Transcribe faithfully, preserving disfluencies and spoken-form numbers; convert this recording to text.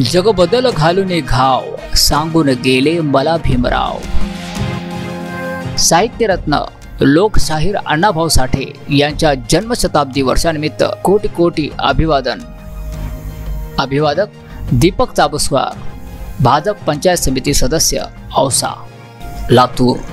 जगबदल घालून घाव सांगून गेले मला भीमराव। साहित्यरत्न लोकशाहीर अण्णाभाऊ साठे यांच्या जन्मशताब्दी वर्षानिमित्त कोटी कोटी अभिवादन। अभिवादक दीपक चाबुस्वार, भाजप पंचायत समिती सदस्य औसा, लातूर।